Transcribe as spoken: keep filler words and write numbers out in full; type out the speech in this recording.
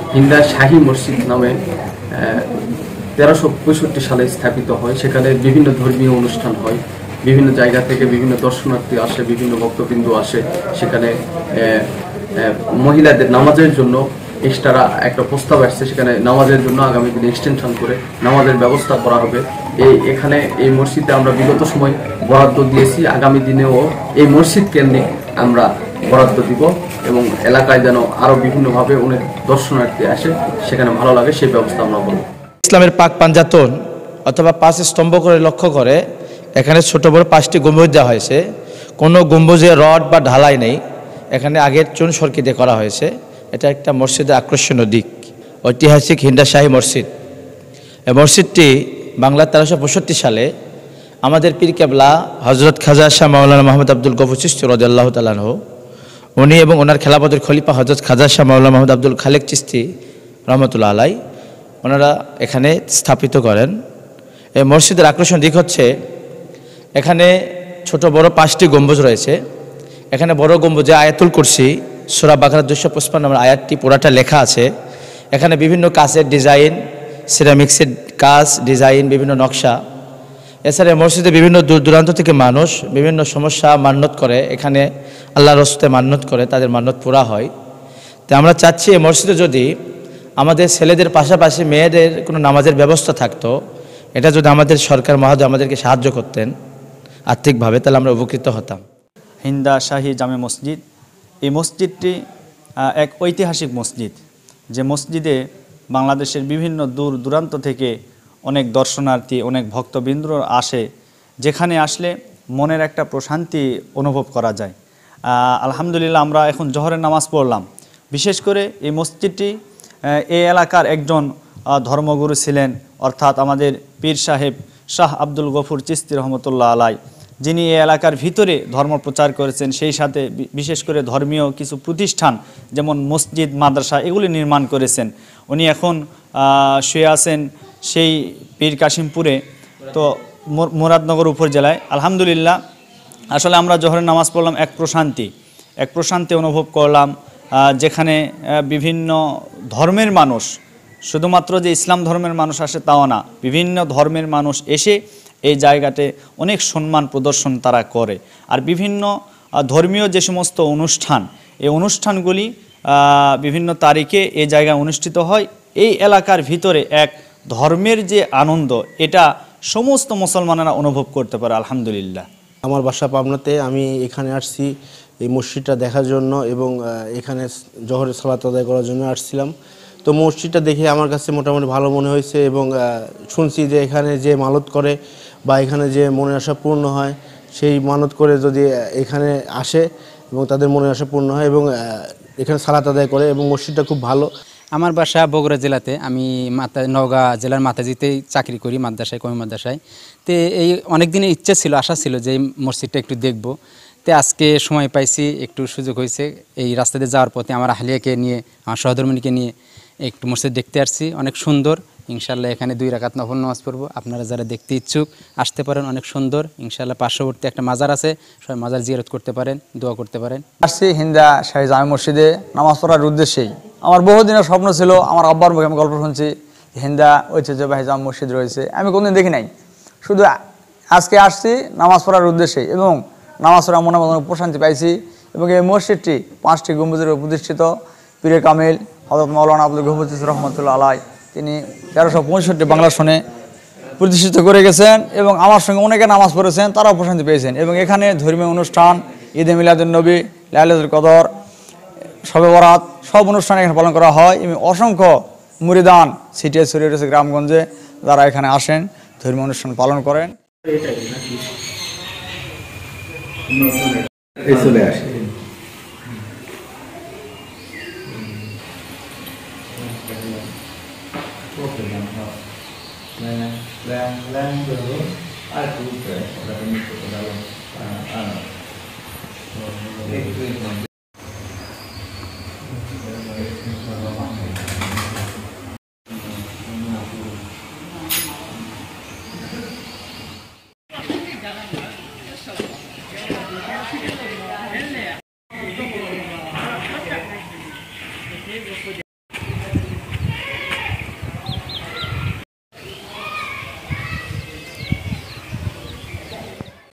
হিন্দা শাহী মসজিদ নামে তেরোশো পঁয়ষট্টি সালে স্থাপিত হয়। সেখানে বিভিন্ন ধর্মীয় অনুষ্ঠান হয়, বিভিন্ন জায়গা থেকে বিভিন্ন দর্শনার্থী আসে, বিভিন্ন ভক্তবৃন্দ আসে। সেখানে মহিলাদের নামাজের জন্য এক্সট্রা একটা প্রস্তাব আসছে, সেখানে নামাজের জন্য আগামী দিনে এক্সটেনশন করে নামাজের ব্যবস্থা করা হবে। এই এখানে এই মসজিদে আমরা বিগত সময় বরাদ্দ দিয়েছি, আগামী দিনেও এই মসজিদ কেন্দ্রিক আমরা বরাদ্দ দিব এবং এলাকায় যেন আরো বিভিন্নভাবে অনেক দর্শনার্থী আসে, সেখানে ভালো লাগে সেই ব্যবস্থা আমরা করব। ইসলামের পাক পাঞ্জাতন অথবা পাঁচ স্তম্ভ করে লক্ষ্য করে এখানে ছোট বড় পাঁচটি গম্বুজ দেওয়া হয়েছে। কোনো গম্বুজে রড বা ঢালাই নেই, এখানে আগের চুন সরকি দিয়ে করা হয়েছে। এটা একটা মসজিদের আকর্ষণীয় দিক, ঐতিহাসিক হিন্দা শাহী মসজিদ। এই মসজিদটি বাংলা তেরোশো পঁয়ষট্টি সালে আমাদের পীর কেবলা হজরত খাজা শাহ মাওলানা মোহাম্মদ আব্দুল গফুর চিশতি রাদিয়াল্লাহু তাআলা আনহু উনি এবং ওনার খেলাফতের খলিফা হজরত খাজা শাহ মাওলানা মোহাম্মদ আব্দুল খালেক চিশতি রহমতুল্লাহ আলাই ওনারা এখানে স্থাপিত করেন। এই মসজিদের আকর্ষণ দিক হচ্ছে এখানে ছোট বড় পাঁচটি গম্বুজ রয়েছে। এখানে বড় গম্বুজে আয়াতুল কুরসি সূরা বাকারা দুইশো পঁচপান্ন নম্বর আয়াতটি পুরাটা লেখা আছে। এখানে বিভিন্ন কাচের ডিজাইন, সিরামিক্সের কাজ ডিজাইন, বিভিন্ন নকশা। এছাড়া মসজিদে বিভিন্ন দূর দূরান্ত থেকে মানুষ বিভিন্ন সমস্যা মান্যত করে, এখানে আল্লাহর রাস্তে মান্যত করে, তাদের মান্যত পুরা হয়। তো আমরা চাচ্ছি এই মসজিদে যদি আমাদের ছেলেদের পাশাপাশি মেয়েদের কোনো নামাজের ব্যবস্থা থাকতো, এটা যদি আমাদের সরকার মহোদয় আমাদেরকে সাহায্য করতেন আর্থিকভাবে, তাহলে আমরা উপকৃত হতাম। হিন্দা শাহী জামে মসজিদ, এই মসজিদটি এক ঐতিহাসিক মসজিদ, যে মসজিদে বাংলাদেশের বিভিন্ন দূর দূরান্ত থেকে অনেক দর্শনার্থী, অনেক ভক্তবৃন্দ আসে, যেখানে আসলে মনের একটা প্রশান্তি অনুভব করা যায়। আলহামদুলিল্লাহ, আমরা এখন জোহরের নামাজ পড়লাম। বিশেষ করে এই মসজিদটি এই এলাকার একজন ধর্মগুরু ছিলেন, অর্থাৎ আমাদের পীর সাহেব শাহ আব্দুল গফুর চিশতি রহমতুল্লাহ আলাই, যিনি এই এলাকার ভিতরে ধর্ম প্রচার করেছেন। সেই সাথে বিশেষ করে ধর্মীয় কিছু প্রতিষ্ঠান যেমন মসজিদ, মাদ্রাসা এগুলি নির্মাণ করেছেন। উনি এখন শুয়ে আছেন সেই পীর কাশিমপুরে, তো মুরাদনগর উপজেলায়। আলহামদুলিল্লাহ, আসলে আমরা জোহরের নামাজ পড়লাম, এক প্রশান্তি এক প্রশান্তি অনুভব করলাম, যেখানে বিভিন্ন ধর্মের মানুষ, শুধুমাত্র যে ইসলাম ধর্মের মানুষ আসে তাও না, বিভিন্ন ধর্মের মানুষ এসে এই জায়গাতে অনেক সম্মান প্রদর্শন তারা করে। আর বিভিন্ন ধর্মীয় যে সমস্ত অনুষ্ঠান, এই অনুষ্ঠানগুলি বিভিন্ন তারিখে এই জায়গায় অনুষ্ঠিত হয়। এই এলাকার ভিতরে এক ধর্মের যে আনন্দ, এটা সমস্ত মুসলমানেরা অনুভব করতে পারে। আলহামদুলিল্লাহ, আমার বাসা পাবনাতে, আমি এখানে আসছি এই মসজিদটা দেখার জন্য এবং এখানে জোহরের সালাত আদায় করার জন্য আসছিলাম। তো মসজিদটা দেখে আমার কাছে মোটামুটি ভালো মনে হয়েছে এবং শুনছি যে এখানে যে মানত করে বা এখানে যে মনের আশা পূর্ণ হয়, সেই মানত করে যদি এখানে আসে এবং তাদের মনের আশা পূর্ণ হয় এবং এখানে সালাত আদায় করে, এবং মসজিদটা খুব ভালো। আমার বাসা বগুড়া জেলাতে, আমি মাতা নওগাঁ জেলার মাতাজিতেই চাকরি করি, মাদ্রাসায়, কমি মাদ্রাসায়। তো এই অনেক দিনের ইচ্ছা ছিল, আশা ছিল যে এই মসজিদটা একটু দেখব। তো আজকে সময় পাইছি, একটু সুযোগ হয়েছে। এই রাস্তা দিয়ে যাওয়ার পথে আমার আহলিয়াকে নিয়ে, আমার সহধর্মিনীকে নিয়ে একটু মসজিদ দেখতে আসছি। অনেক সুন্দর, ইনশাল্লাহ এখানে দুই রাকাত নফল নামাজ পড়বো। আপনারা যারা দেখতে ইচ্ছুক আসতে পারেন, অনেক সুন্দর। ইনশাল্লাহ পার্শ্ববর্তী একটা মাজার আছে, সবাই মাজার জিয়ারত করতে পারেন, দোয়া করতে পারেন। আসছি হিন্দা শাহী জামে মসজিদে নামাজ পড়ার উদ্দেশ্যেই। আমার বহুদিনের স্বপ্ন ছিল, আমার আব্বার মুখে আমি গল্প শুনছি হিন্দা ঐতিহ্যবাহী জামে মসজিদ রয়েছে, আমি কোনোদিন দেখি নাই। শুধু আজকে আসছি নামাজ পড়ার উদ্দেশ্যে এবং নামাজ পড়া মনে মনে প্রশান্তি পাইছি। এবং এই মসজিদটি পাঁচটি গম্বুজের প্রতিষ্ঠিত। পীরে কামিল হযরত মাওলানা আব্দুল গফুর চিশতি রহমতুল্লাহ আলাই তিনি তেরোশো পঁয়ষট্টি বাংলা সনে প্রতিষ্ঠিত করে গেছেন এবং আমার সঙ্গে অনেকে নামাজ পড়েছেন, তারাও প্রশান্তি পেয়েছেন। এবং এখানে ধর্মীয় অনুষ্ঠান, ঈদে মিলাদুন নবী, লাইলাতুল কদর, শবে বরাত, সব অনুষ্ঠান এখানে পালন করা হয়। এবং অসংখ্য মুরিদান সিটিএস ছড়িয়ে রয়েছে গ্রামগঞ্জে, যারা এখানে আসেন, ধর্মীয় অনুষ্ঠান পালন করেন। চলে আসে Lang lang dulu, aku ke dalam itu ke dalam, ah, ah,